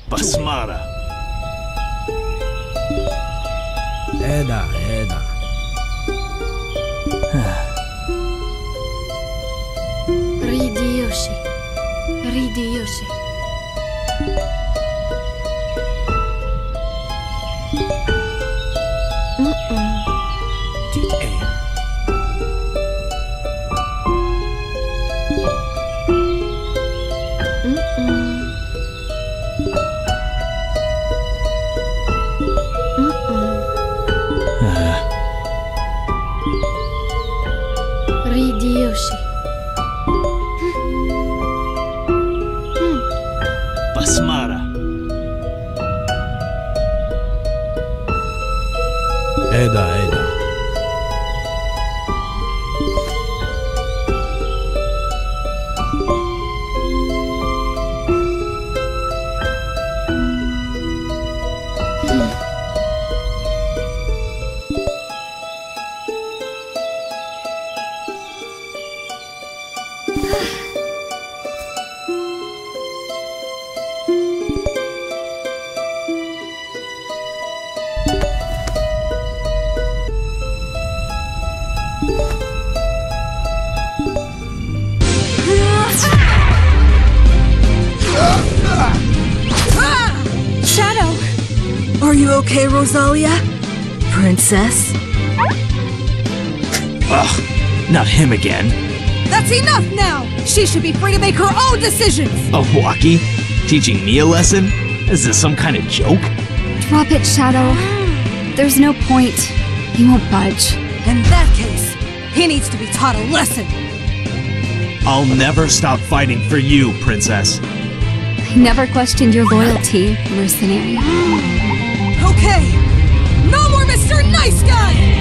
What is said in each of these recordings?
Basmara. Eda. Ridioshi. Dit E. Ridioshi. Basmara. Eda. Are you okay, Rosalia? Princess? Ugh, not him again. That's enough now! She should be free to make her own decisions! A walkie? Teaching me a lesson? Is this some kind of joke? Drop it, Shadow. There's no point. He won't budge. In that case, he needs to be taught a lesson! I'll never stop fighting for you, Princess. I never questioned your loyalty, mercenary. Okay! No more Mr. Nice Guy!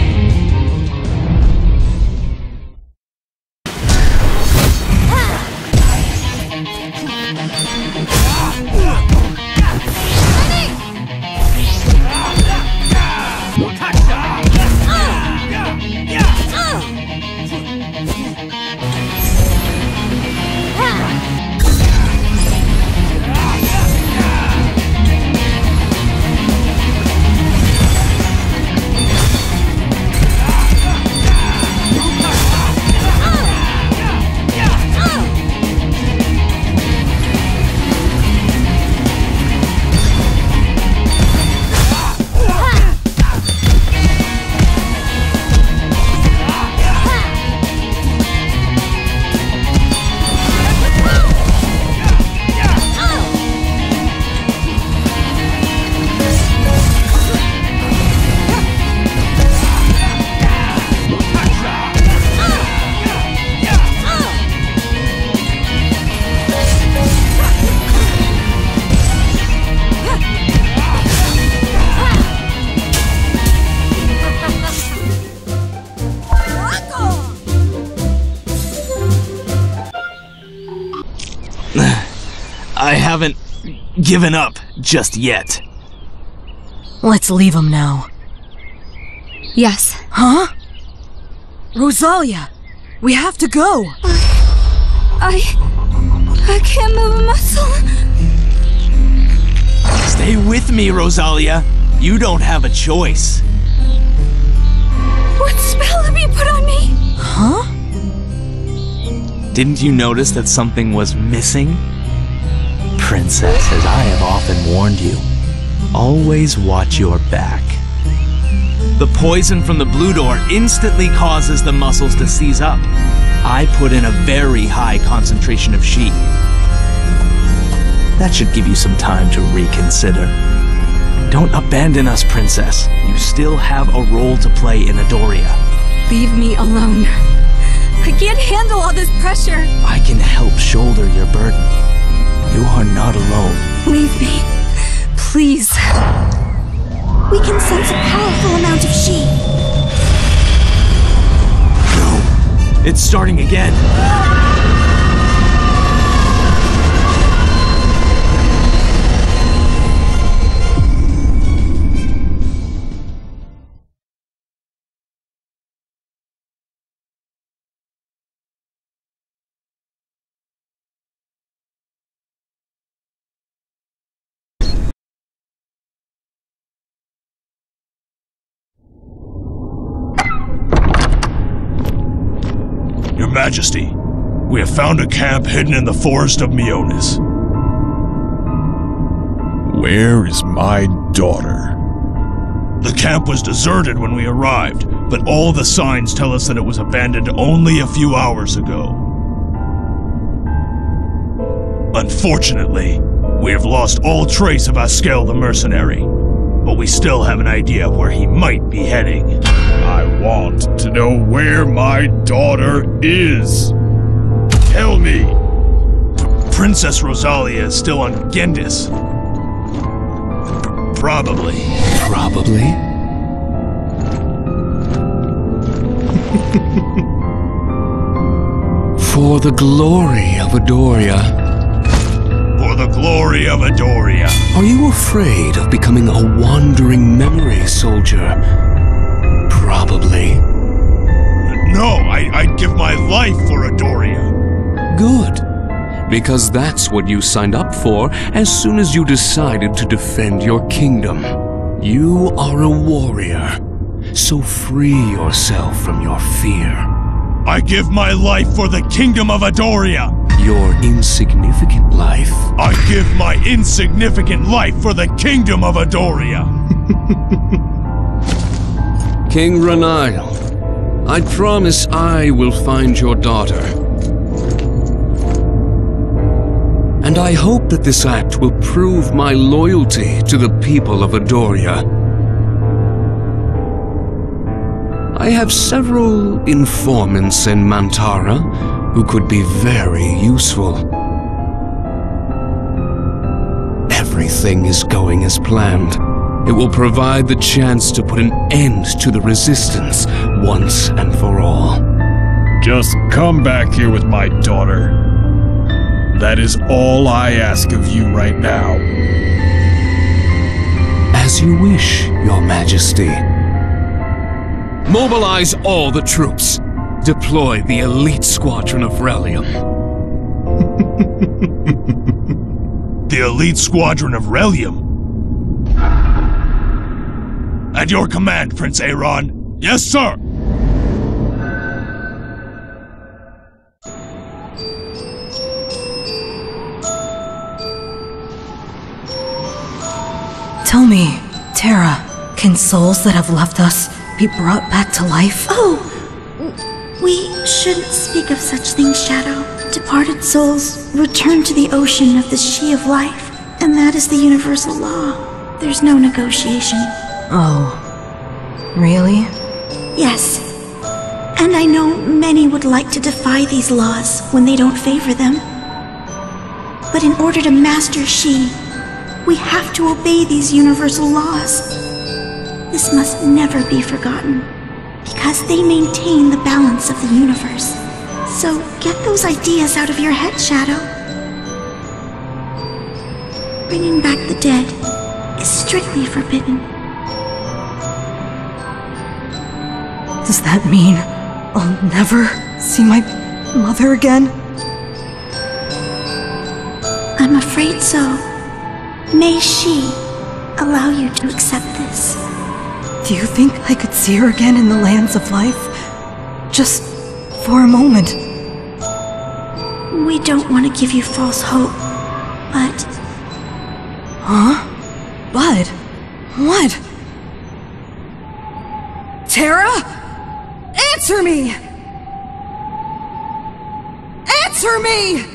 I haven't given up just yet. Let's leave him now. Yes. Huh? Rosalia, we have to go. I can't move a muscle. Stay with me, Rosalia. You don't have a choice. What spell have you put on me? Huh? Didn't you notice that something was missing? Princess, as I have often warned you, always watch your back. The poison from the blue door instantly causes the muscles to seize up. I put in a very high concentration of Shi. That should give you some time to reconsider. Don't abandon us, Princess. You still have a role to play in Edoria. Leave me alone. I can't handle all this pressure. I can help shoulder your burden. You are not alone. Leave me. Please. We can sense a powerful amount of Shi. No. It's starting again. Majesty, we have found a camp hidden in the forest of Mionis. Where is my daughter? The camp was deserted when we arrived, but all the signs tell us that it was abandoned only a few hours ago. Unfortunately, we have lost all trace of Askel the mercenary, but we still have an idea of where he might be heading. I want to know where my daughter is. Tell me. Princess Rosalia is still on Gendis. Probably. Probably? For the glory of Edoria. For the glory of Edoria. Are you afraid of becoming a wandering memory soldier? Probably. No, I'd give my life for Edoria. Good. Because that's what you signed up for as soon as you decided to defend your kingdom. You are a warrior, so free yourself from your fear. I give my life for the kingdom of Edoria. Your insignificant life. I give my insignificant life for the kingdom of Edoria. King Ranail, I promise I will find your daughter. And I hope that this act will prove my loyalty to the people of Edoria. I have several informants in Mantara who could be very useful. Everything is going as planned. It will provide the chance to put an end to the resistance once and for all. Just come back here with my daughter. That is all I ask of you right now. As you wish, Your Majesty. Mobilize all the troops. Deploy the elite squadron of Relium. The elite squadron of Relium? At your command, Prince Aaron. Yes, sir! Tell me, Terra, can souls that have left us be brought back to life? Oh, we shouldn't speak of such things, Shadow. Departed souls return to the ocean of the She of Life, and that is the universal law. There's no negotiation. Oh, really? Yes. And I know many would like to defy these laws when they don't favor them. But in order to master She, we have to obey these universal laws. This must never be forgotten, because they maintain the balance of the universe. So get those ideas out of your head, Shadow. Bringing back the dead is strictly forbidden. Does that mean I'll never see my mother again? I'm afraid so. May She allow you to accept this. Do you think I could see her again in the lands of life? Just for a moment. We don't want to give you false hope, but... Huh? But? What? Terra? Answer me! Answer me!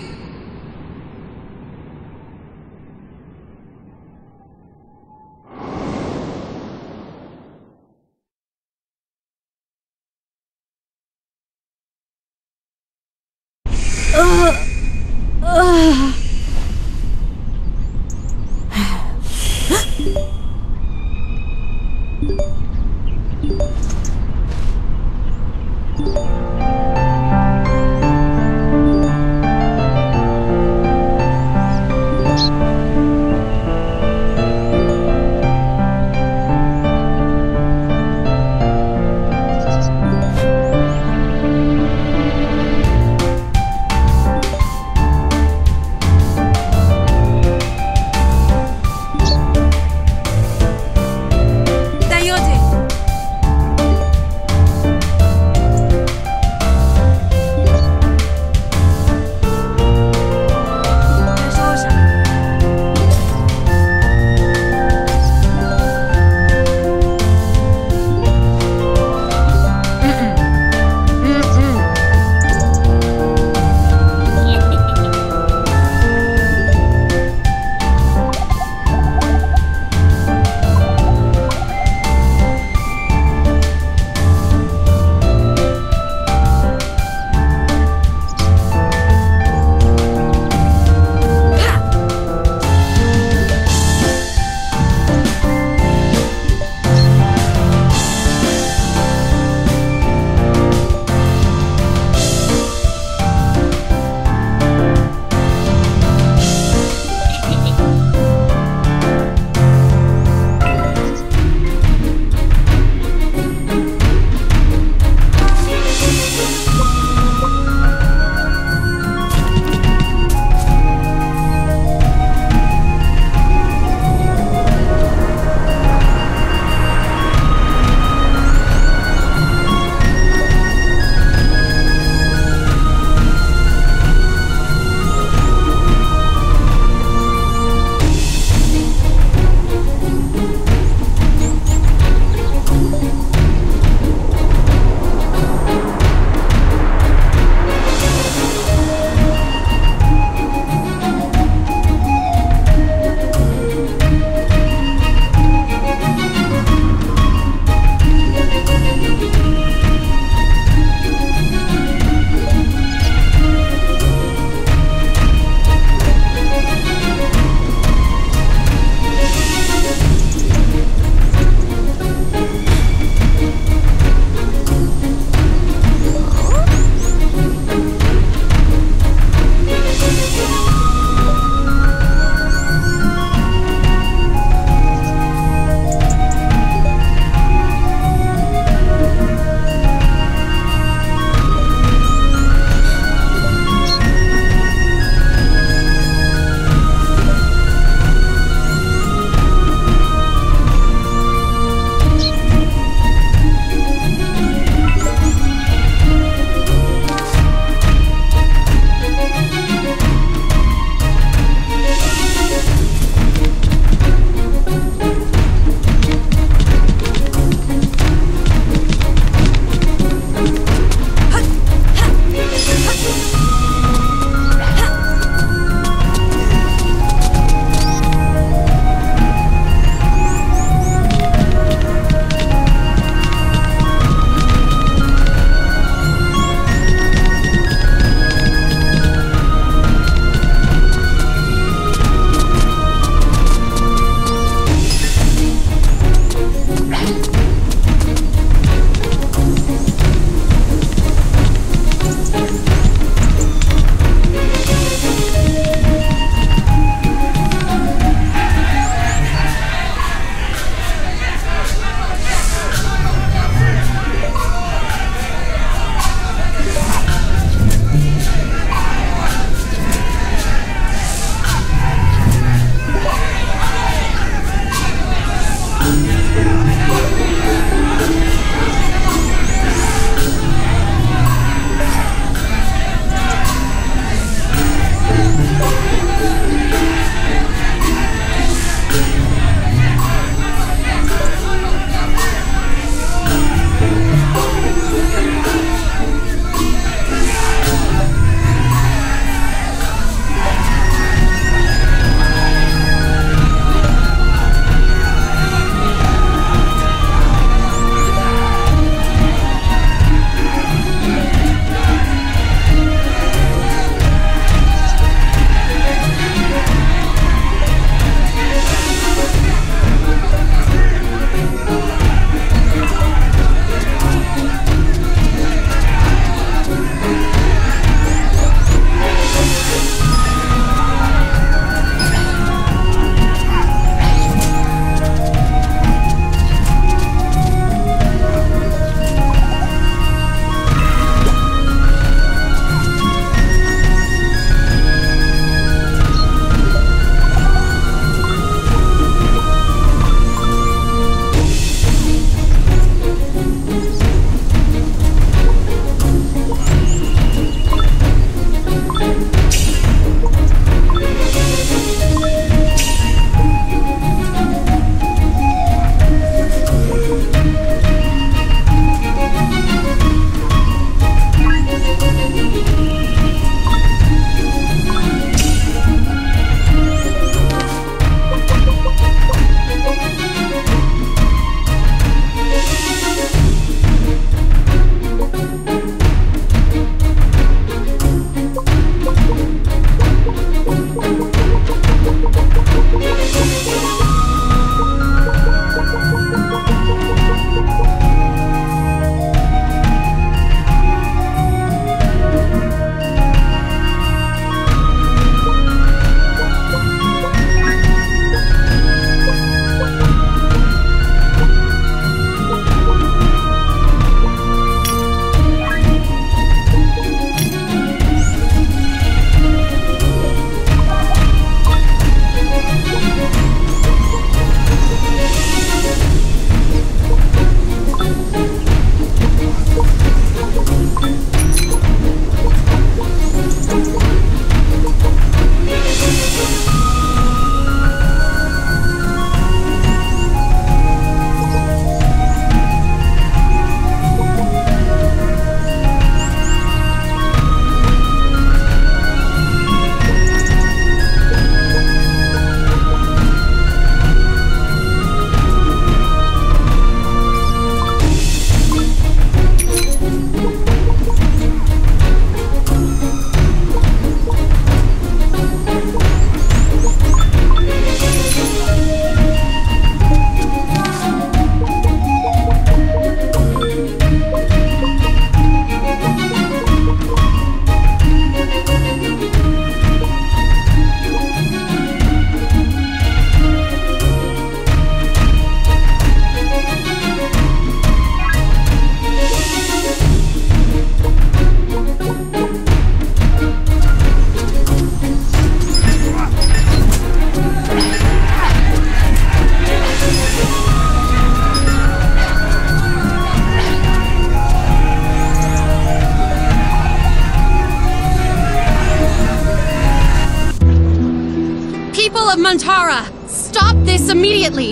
Mantara! Stop this immediately!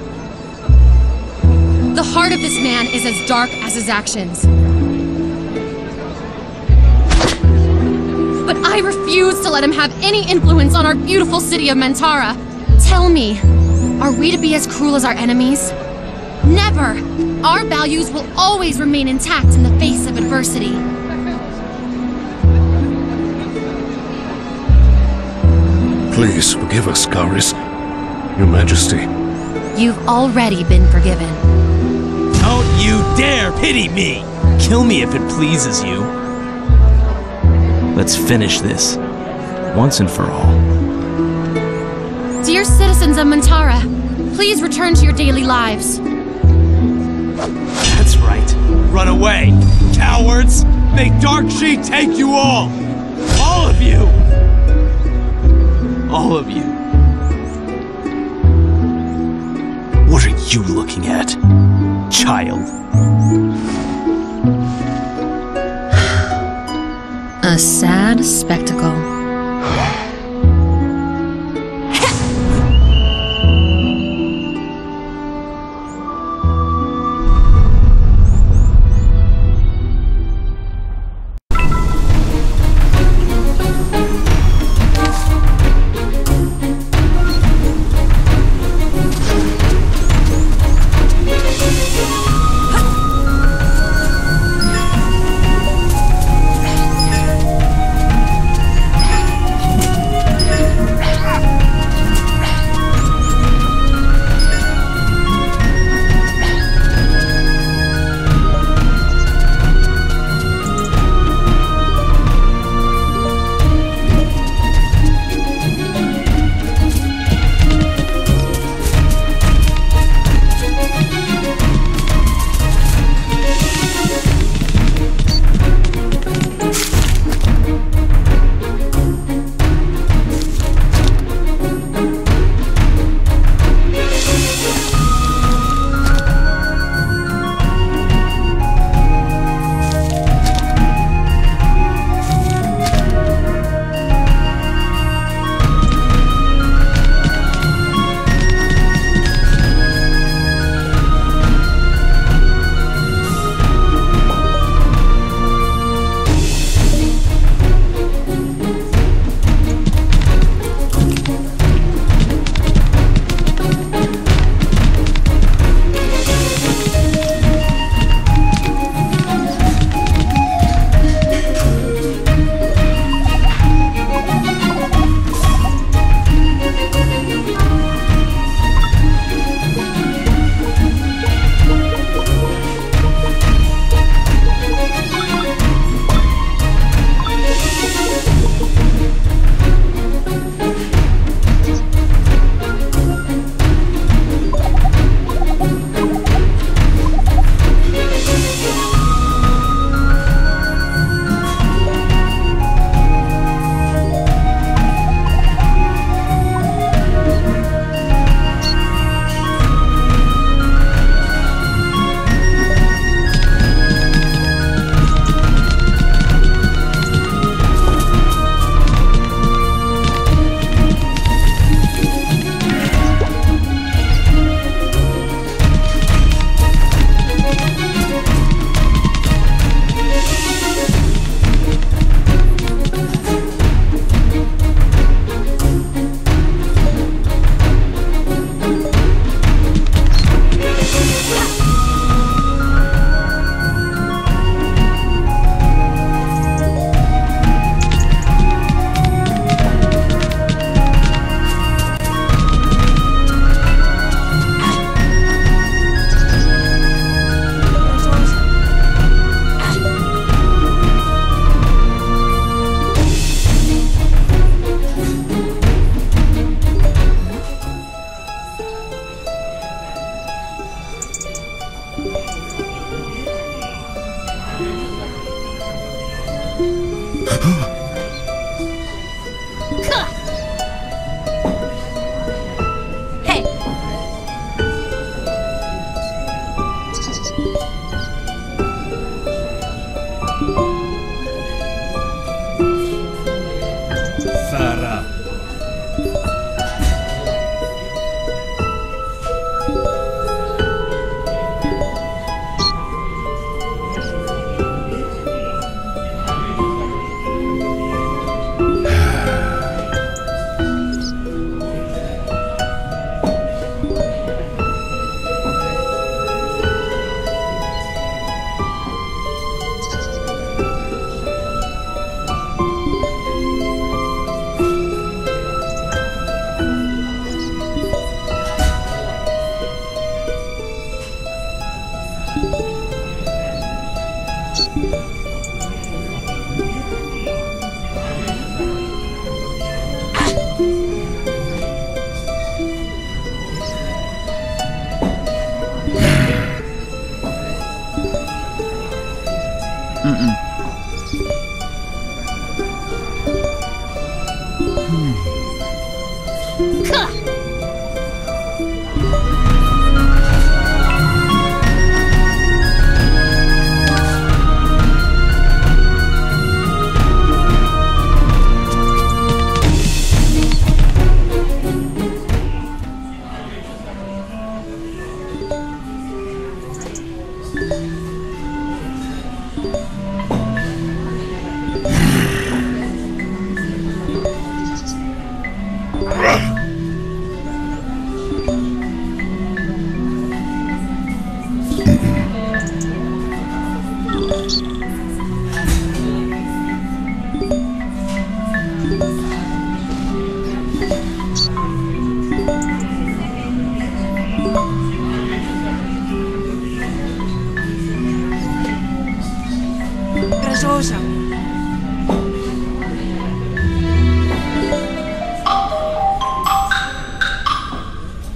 The heart of this man is as dark as his actions. But I refuse to let him have any influence on our beautiful city of Mantara. Tell me, are we to be as cruel as our enemies? Never! Our values will always remain intact in the face of adversity. Please forgive us, Garis. Your Majesty. You've already been forgiven. Don't you dare pity me! Kill me if it pleases you. Let's finish this, once and for all. Dear citizens of Mantara, please return to your daily lives. That's right. Run away, cowards! Make Dark She take you all! All of you! All of you. What are you looking at, child? A sad spectacle.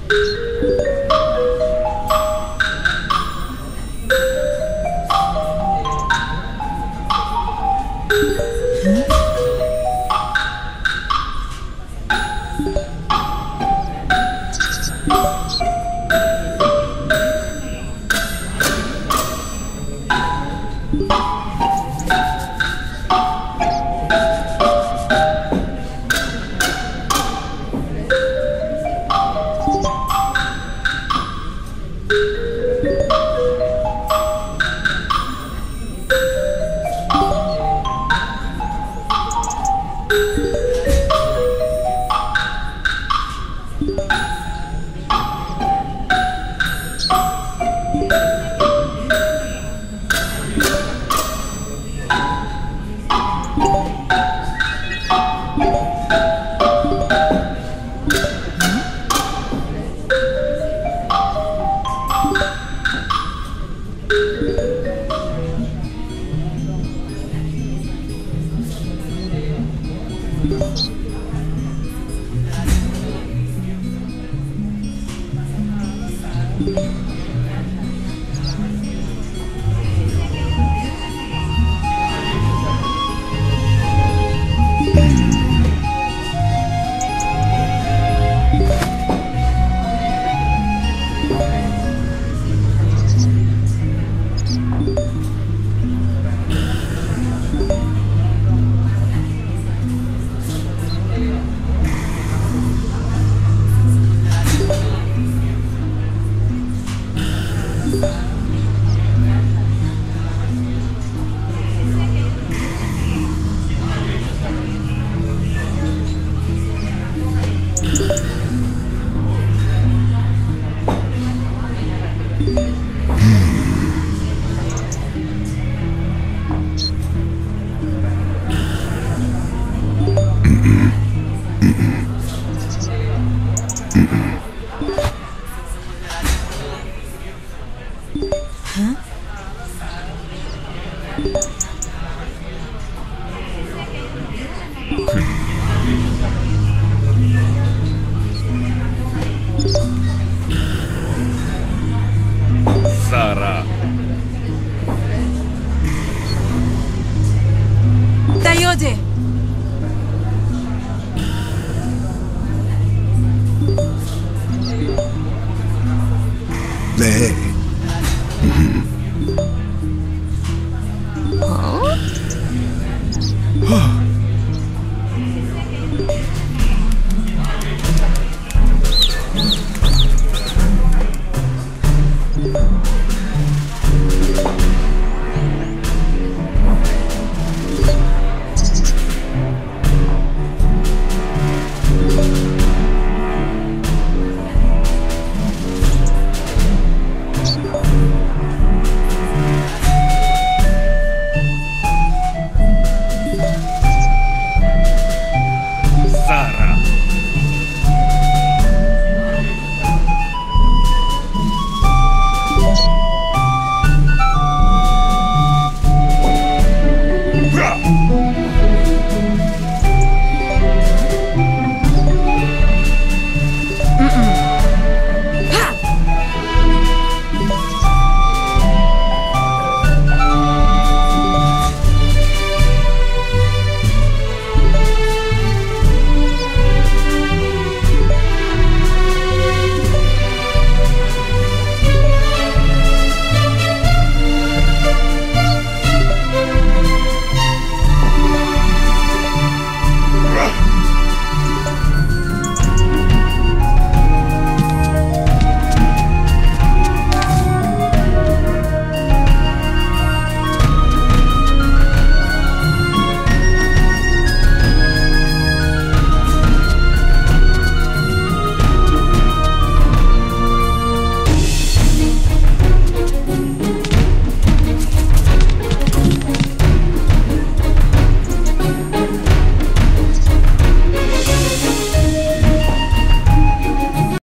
Sara. Dayode! 네.